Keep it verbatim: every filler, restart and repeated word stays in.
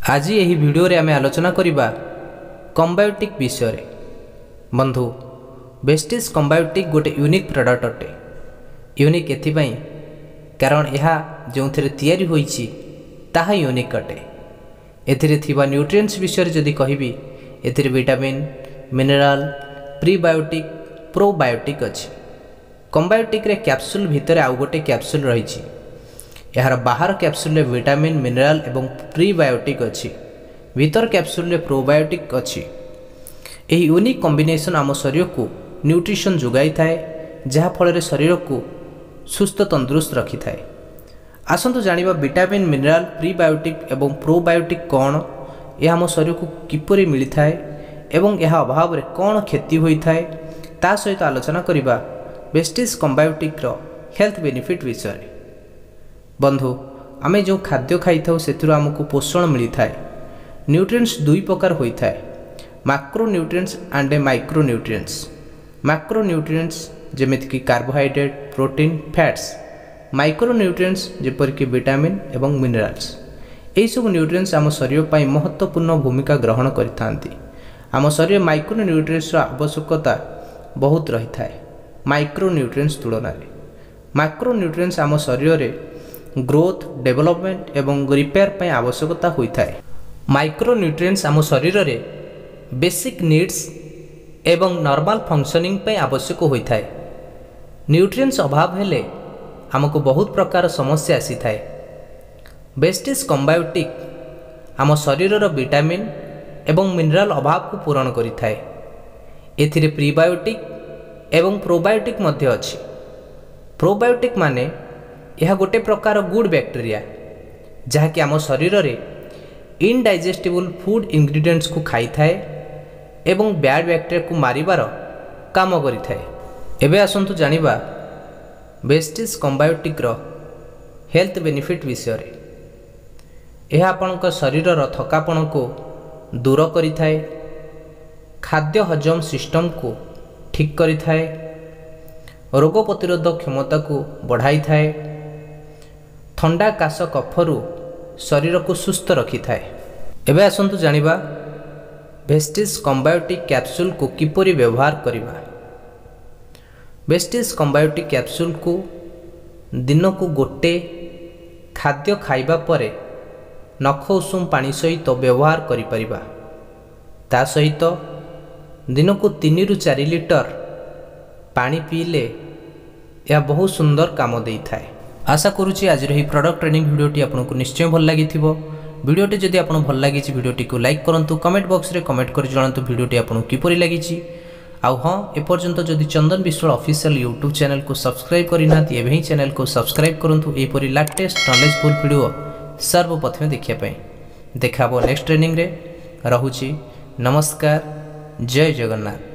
आज यही वीडियो रे आमे आलोचना करिबा कंबायोटिक विषय रे। बंधु वेस्टिज कंबायोटिक गोटे यूनिक प्रोडक्ट अटे। यूनिक एथिपाई कारण यह जो तैयारी होईची ताहा यूनिक अटे। एथिरे थिबा न्यूट्रिएंट्स विषय जदि कहिबी एथिरे विटामिन मिनरल प्रीबायोटिक प्रोबायोटिक अछि। कंबायोटिक रे कैप्सूल भितर आउ गोटे कैप्सूल रहिछि। यार बाहर कैप्सूल रे विटामिन मिनरल एवं प्रीबायोटिक अछि, भीतर कैप्सूल रे प्रोबायोटिक अछि। एही यूनिक कॉम्बिनेशन आम शरीर को न्यूट्रिशन जोगाई थाए, जहा फल शरीर को सुस्थ तंदुरुस्त रखि थाए। आसंतु जानिबा विटामिन मिनरल प्रीबायोटिक एवं प्रोबायोटिक कौन, यह आम शरीर को किपरि मिली थाए एवं यह अभाव रे कौन क्षति होई थाए, ता सहित आलोचना करिबा वेस्टिज कंबायोटिक रो हेल्थ बेनिफिट विषय। बंधु आमे जो खाद्य खाई था से आमको पोषण मिली थाए। न्यूट्रिएंट्स दुई प्रकार होई थाए, macro nutrients and micro nutrients. Macro nutrients जेमिति कि carbohydrate protein fats, micro nutrients जेपरिक विटामिन एवं मिनरल्स। यही सब न्यूट्रिएंट्स आम शरीर पर महत्वपूर्ण भूमिका ग्रहण करिथांती। आम शरीर माइक्रो न्यूट्रिएंट्स आवश्यकता बहुत रही थाए माइक्रो न्यूट्रिएंट्स तुलन में। माइक्रो न्यूट्रिएंट्स आम शरीर रे ग्रोथ डेवलपमेंट एवं रिपेयर पर आवश्यकता होता है। माइक्रो न्यूट्रिएंट्स आम शरीर रे बेसिक नीड्स एवं नॉर्मल फंक्शनिंग पर आवश्यक होता है। न्यूट्रिएंट्स अभाव हेले आमको बहुत प्रकार समस्या आसी थाए। वेस्टिज कंबायोटिक आम शरीर विटामिन एवं मिनरल अभाव को पूरण करिथाए। एथिरे प्रीबायोटिक एवं प्रोबायोटिक मध्य अछि। प्रोबायोटिक माने यह गोटे प्रकार गुड बैक्टेरिया जहाँकि आम शरीर रे इनडाइजेस्टिबल फूड इंग्रेडिएंट्स को खाई थाए एवं बैड बैक्टेरिया को मारिबार काम करि थाए। एबे आसंतु जानिबा वेस्टिज कंबायोटिक रो हेल्थ बेनिफिट विषय रे। यह आपनका शरीर रो थकापन को दूर करि थाए, खाद्य हजम सिस्टम को ठीक करि थाए, रोग प्रतिरोधक क्षमता को बढ़ाई थाए, ठंडा काश कफरू शरीर को सुस्थ रखि थाए। एबे आसंतु जानिबा वेस्टिज कंबायोटिक कैप्सूल को किपरि व्यवहार करिबा। वेस्टिज कंबायोटिक कैप्सूल को दिन को गोटे खाद्य खाइबा परे नख उषुम पानी सहित व्यवहार करि परिबा। ता सहित दिन को तीन रु चार लिटर पानी पीले यह बहुत सुंदर काम देई थाए। आशा करुच्ची आज रही प्रोडक्ट ट्रेनिंग वीडियोटी आपको निश्चय भल लगी। वीडियोटी जदि आपको भल लगी वीडियोटी को लाइक करूँ, कमेंट बॉक्स रे कमेंट कर जणातु वीडियोटी आपको किपरि लगी। आउ हाँ एपर्यंत जदि Chandan Biswal official YouTube channel को सब्सक्राइब करना एवं चैनल को सब्सक्राइब करूँ। यहपरि लेटेस्ट नॉलेजफुल वीडियो सर्वप्रथमे देखिए। देखा नेक्स्ट ट्रेनिंग रे। रहुची नमस्कार, जय जगन्नाथ।